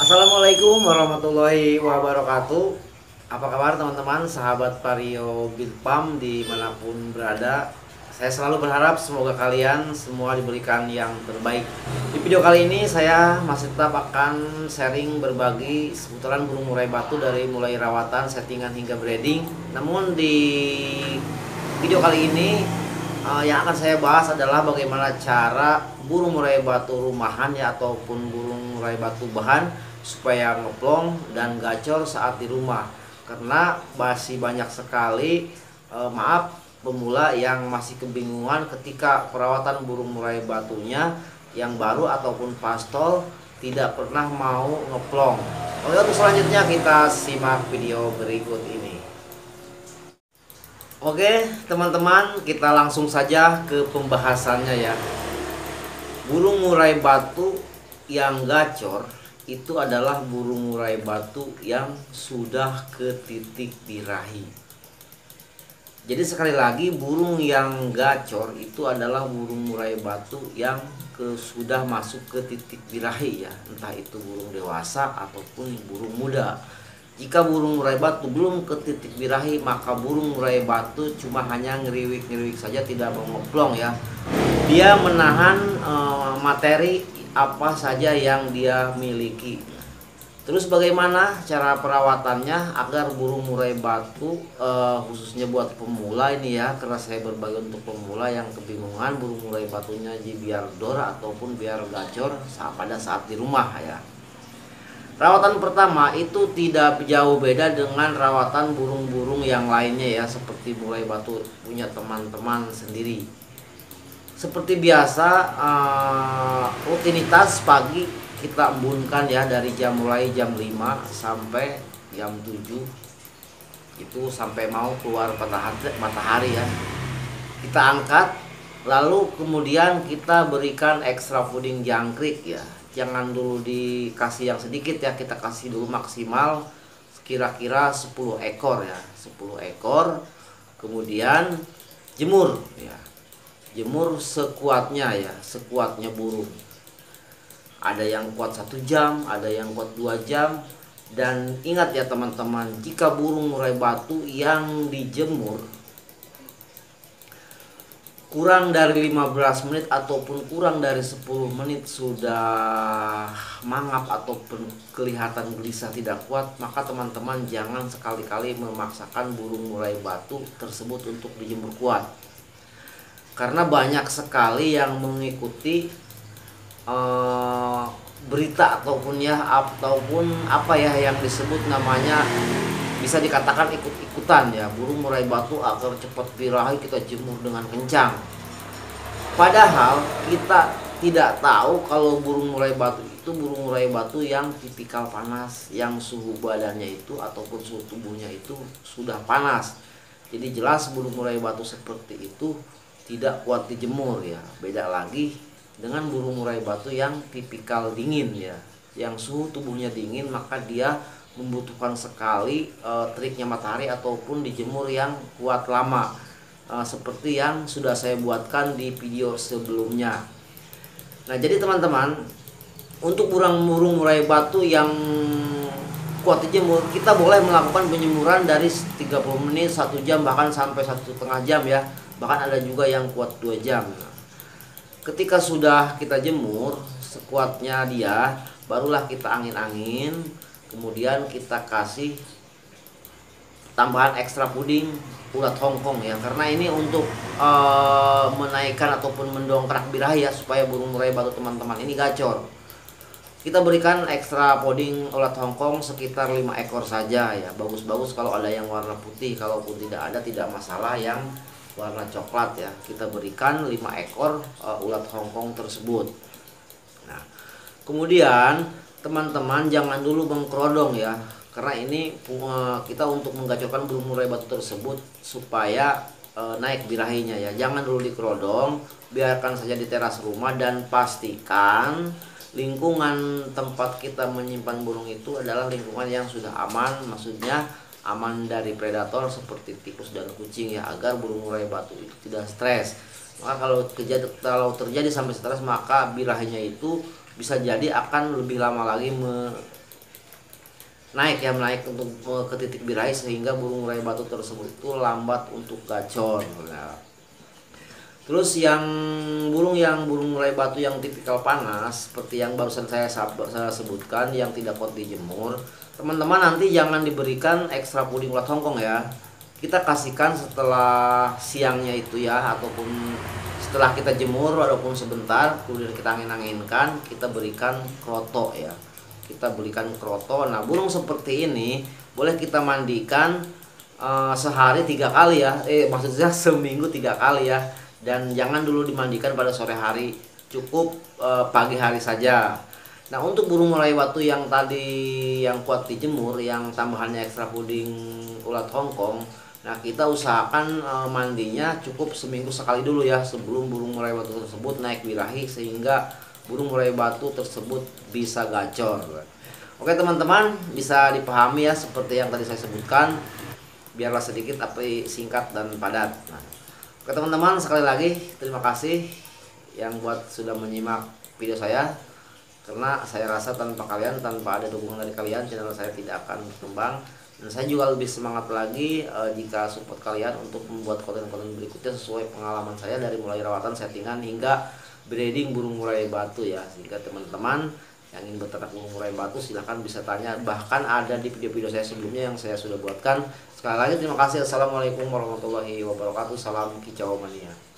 Assalamualaikum warahmatullahi wabarakatuh. Apa kabar teman-teman, sahabat Vario Bitpam dimanapun berada. Saya selalu berharap semoga kalian semua diberikan yang terbaik. Di video kali ini saya masih tetap akan sharing berbagi seputaran burung murai batu dari mulai rawatan, settingan hingga breeding. Namun di video kali ini yang akan saya bahas adalah bagaimana cara burung murai batu rumahan ya ataupun burung murai batu bahan supaya ngeplong dan gacor saat di rumah, karena masih banyak sekali pemula yang masih kebingungan ketika perawatan burung murai batunya yang baru ataupun pastol tidak pernah mau ngeplong. Oke, untuk selanjutnya kita simak video berikut ini. Oke teman-teman, kita langsung saja ke pembahasannya ya. Burung murai batu yang gacor itu adalah burung murai batu yang sudah ke titik birahi. Jadi sekali lagi, burung yang gacor itu adalah burung murai batu yang sudah masuk ke titik birahi ya, entah itu burung dewasa ataupun burung muda. Jika burung murai batu belum ke titik birahi, maka burung murai batu cuma hanya ngeriwik-ngeriwik saja, tidak mau ngeplong ya. Dia menahan materi apa saja yang dia miliki. Terus bagaimana cara perawatannya agar burung murai batu khususnya buat pemula ini ya, karena saya berbagi untuk pemula yang kebingungan burung murai batunya biar dora ataupun biar gacor pada saat di rumah ya. Rawatan pertama itu tidak jauh beda dengan rawatan burung-burung yang lainnya ya, seperti murai batu punya teman-teman sendiri. Seperti biasa, rutinitas pagi kita embunkan ya, dari mulai jam 5 sampai jam 7 itu sampai mau keluar matahari ya. Kita angkat, lalu kemudian kita berikan extra fooding jangkrik ya. Jangan dulu dikasih yang sedikit ya, kita kasih dulu maksimal kira-kira 10 ekor ya, 10 ekor. Kemudian jemur ya. Jemur sekuatnya ya, sekuatnya burung. Ada yang kuat 1 jam, ada yang kuat 2 jam. Dan ingat ya teman-teman, jika burung murai batu yang dijemur kurang dari 15 menit ataupun kurang dari 10 menit sudah mangap ataupun kelihatan gelisah tidak kuat, maka teman-teman jangan sekali-kali memaksakan burung murai batu tersebut untuk dijemur kuat. Karena banyak sekali yang mengikuti berita ataupun apa ya yang disebut namanya, bisa dikatakan ikut-ikutan ya, burung murai batu agar cepat birahi kita jemur dengan kencang. Padahal kita tidak tahu kalau burung murai batu itu burung murai batu yang tipikal panas, yang suhu badannya itu ataupun suhu tubuhnya itu sudah panas. Jadi jelas burung murai batu seperti itu tidak kuat dijemur ya. Beda lagi dengan burung murai batu yang tipikal dingin ya, yang suhu tubuhnya dingin, maka dia membutuhkan sekali triknya matahari ataupun dijemur yang kuat lama, seperti yang sudah saya buatkan di video sebelumnya. Nah jadi teman-teman, untuk burung murai batu yang kuat dijemur, kita boleh melakukan penjemuran dari 30 menit, 1 jam, bahkan sampai 1,5 jam ya. Bahkan ada juga yang kuat 2 jam. Ketika sudah kita jemur sekuatnya dia, barulah kita angin-angin. Kemudian kita kasih tambahan ekstra puding ulat Hongkong ya, karena ini untuk menaikkan ataupun mendongkrak birahi ya, supaya burung murai batu teman-teman ini gacor. Kita berikan ekstra puding ulat Hongkong sekitar 5 ekor saja ya. Bagus-bagus kalau ada yang warna putih, kalaupun tidak ada tidak masalah yang warna coklat ya. Kita berikan 5 ekor ulat Hongkong tersebut. Nah, kemudian teman-teman jangan dulu mengkerodong ya, karena ini kita untuk menggacorkan burung murai batu tersebut supaya naik birahinya ya. Jangan dulu dikerodong, biarkan saja di teras rumah dan pastikan lingkungan tempat kita menyimpan burung itu adalah lingkungan yang sudah aman, maksudnya aman dari predator seperti tikus dan kucing ya, agar burung murai batu itu tidak stres. Maka kalau terjadi sampai stres, maka birahinya itu bisa jadi akan lebih lama lagi naik ya, naik untuk ke titik birahi sehingga burung murai batu tersebut itu lambat untuk gacor. Nah, terus yang burung murai batu yang tipikal panas seperti yang barusan saya sebutkan yang tidak kuat dijemur, teman-teman nanti jangan diberikan ekstra puding ulat Hongkong ya. Kita kasihkan setelah siangnya itu ya, ataupun setelah kita jemur walaupun sebentar, kemudian kita angin-anginkan, kita berikan kroto ya. Kita berikan kroto. Nah, burung seperti ini boleh kita mandikan sehari 3 kali ya, maksudnya seminggu 3 kali ya. Dan jangan dulu dimandikan pada sore hari, cukup pagi hari saja. Nah, untuk burung murai batu yang tadi yang kuat dijemur, yang tambahannya ekstra puding ulat Hongkong, nah kita usahakan mandinya cukup seminggu sekali dulu ya, sebelum burung murai batu tersebut naik birahi sehingga burung murai batu tersebut bisa gacor. Oke teman-teman, bisa dipahami ya seperti yang tadi saya sebutkan, biarlah sedikit tapi singkat dan padat. Nah, oke teman-teman, sekali lagi terima kasih yang buat sudah menyimak video saya, karena saya rasa tanpa kalian, tanpa ada dukungan dari kalian, channel saya tidak akan berkembang. Dan saya juga lebih semangat lagi jika support kalian untuk membuat konten-konten berikutnya sesuai pengalaman saya dari mulai rawatan, settingan hingga breeding burung murai batu ya. Sehingga teman-teman yang ingin berternak burung murai batu silahkan bisa tanya, bahkan ada di video-video saya sebelumnya yang saya sudah buatkan. Sekali lagi terima kasih. Assalamualaikum warahmatullahi wabarakatuh. Salam kicau mania.